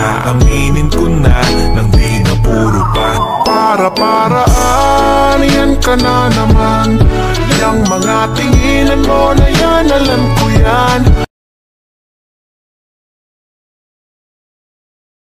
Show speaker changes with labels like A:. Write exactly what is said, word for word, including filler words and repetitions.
A: Aaminin ko na nang di na puro pa.
B: Para-paraan, yan ka na naman. Yang mga tinginan mo na yan, alam ko yan.